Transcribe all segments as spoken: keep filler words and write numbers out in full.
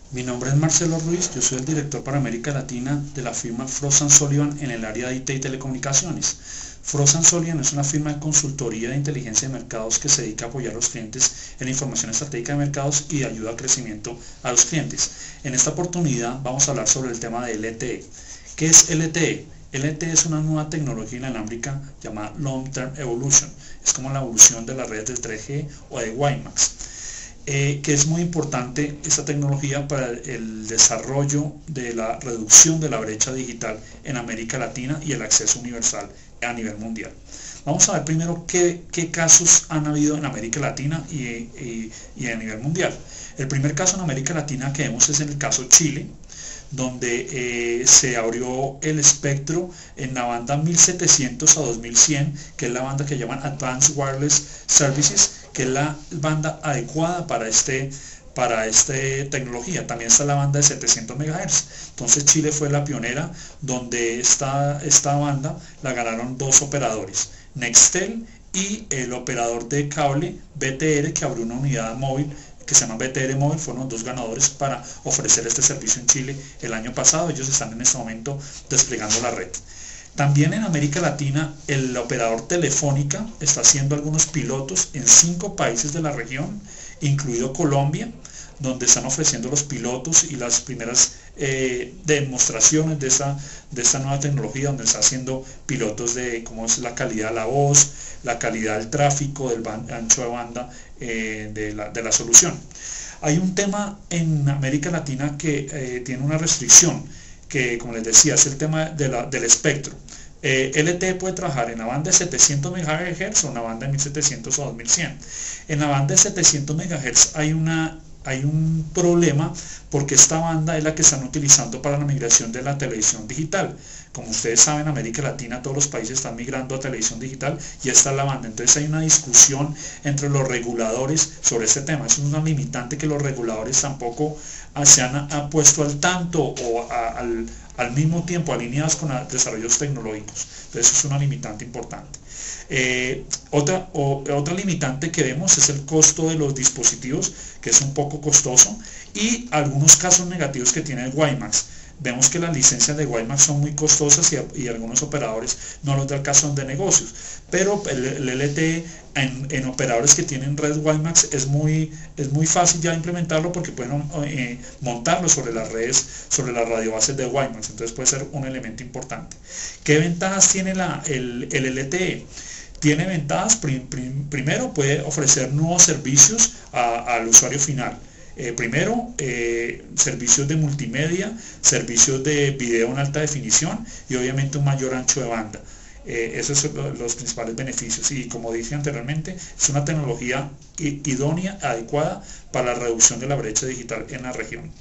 Mi nombre es Marcelo Ruiz, yo soy el director para América Latina de la firma Frost and Sullivan en el área de I T y telecomunicaciones. Frost and Sullivan es una firma de consultoría de inteligencia de mercados que se dedica a apoyar a los clientes en la información estratégica de mercados y ayuda al crecimiento a los clientes. En esta oportunidad vamos a hablar sobre el tema de L T E. ¿Qué es L T E? L T E es una nueva tecnología inalámbrica llamada Long Term Evolution. Es como la evolución de las redes de tres G o de WiMAX. Eh, que es muy importante esta tecnología para el desarrollo de la reducción de la brecha digital en América Latina y el acceso universal a nivel mundial. Vamos a ver primero qué, qué casos han habido en América Latina y, y, y a nivel mundial. El primer caso en América Latina que vemos es en el caso Chile, donde eh, se abrió el espectro en la banda mil setecientos a dos mil cien, que es la banda que llaman Advanced Wireless Services, que es la banda adecuada para este para esta tecnología. También está la banda de setecientos megahercios. Entonces Chile fue la pionera, donde esta, esta banda la ganaron dos operadores, Nextel y el operador de cable B T R, que abrió una unidad móvil que se llama B T R Móvil. Fueron los dos ganadores para ofrecer este servicio en Chile el año pasado. Ellos están en este momento desplegando la red. También en América Latina el operador Telefónica está haciendo algunos pilotos en cinco países de la región, incluido Colombia, donde están ofreciendo los pilotos y las primeras eh, demostraciones de esta, de esta nueva tecnología, donde está haciendo pilotos de cómo es la calidad de la voz, la calidad del tráfico, del ancho de banda eh, de, la, de la solución. Hay un tema en América Latina que eh, tiene una restricción, que como les decía es el tema de la, del espectro. Eh, L T E puede trabajar en la banda de setecientos megahercios o en la banda de mil setecientos o dos mil cien. En la banda de setecientos megahercios hay una hay un problema, porque esta banda es la que están utilizando para la migración de la televisión digital. Como ustedes saben, en América Latina todos los países están migrando a televisión digital y esta es la banda. Entonces hay una discusión entre los reguladores sobre este tema. Es una limitante que los reguladores tampoco se han, han puesto al tanto o a, al, al mismo tiempo alineados con los desarrollos tecnológicos. Entonces es una limitante importante. Eh, otra, o, otra limitante que vemos es el costo de los dispositivos, que es un poco costoso, y algunos casos negativos que tiene el WiMAX. Vemos que las licencias de WiMAX son muy costosas y, y algunos operadores no los da caso de negocios, pero el, el L T E en, en operadores que tienen red WiMAX es muy, es muy fácil ya implementarlo, porque pueden eh, montarlo sobre las redes, sobre las radiobases de WiMAX. Entonces puede ser un elemento importante. ¿Qué ventajas tiene la, el, el L T E? Tiene ventajas. Prim, prim, primero puede ofrecer nuevos servicios a, al usuario final. Eh, primero, eh, servicios de multimedia, servicios de video en alta definición y obviamente un mayor ancho de banda. Eh, esos son los principales beneficios, y como dije anteriormente, es una tecnología idónea, adecuada para la reducción de la brecha digital en la región.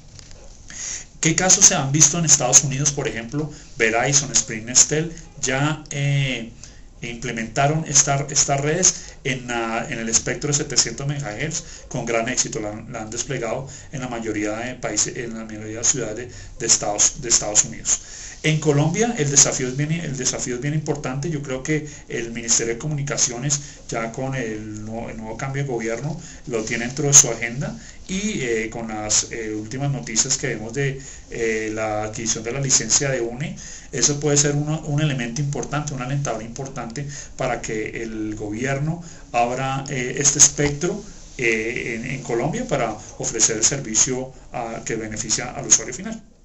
¿Qué casos se han visto en Estados Unidos? Por ejemplo, Verizon, Sprint, Nextel ya eh, implementaron estas esta redes en, la, en el espectro de setecientos megahercios con gran éxito. La, la han desplegado en la mayoría de países, en la mayoría de ciudades de, de, Estados, de Estados Unidos. En Colombia el desafío, es bien, el desafío es bien importante. Yo creo que el Ministerio de Comunicaciones, ya con el nuevo, el nuevo cambio de gobierno, lo tiene dentro de su agenda, y eh, con las eh, últimas noticias que vemos de eh, la adquisición de la licencia de U N E, eso puede ser uno, un elemento importante, un alentador importante para que el gobierno abra eh, este espectro eh, en, en Colombia para ofrecer el servicio a, que beneficia al usuario final.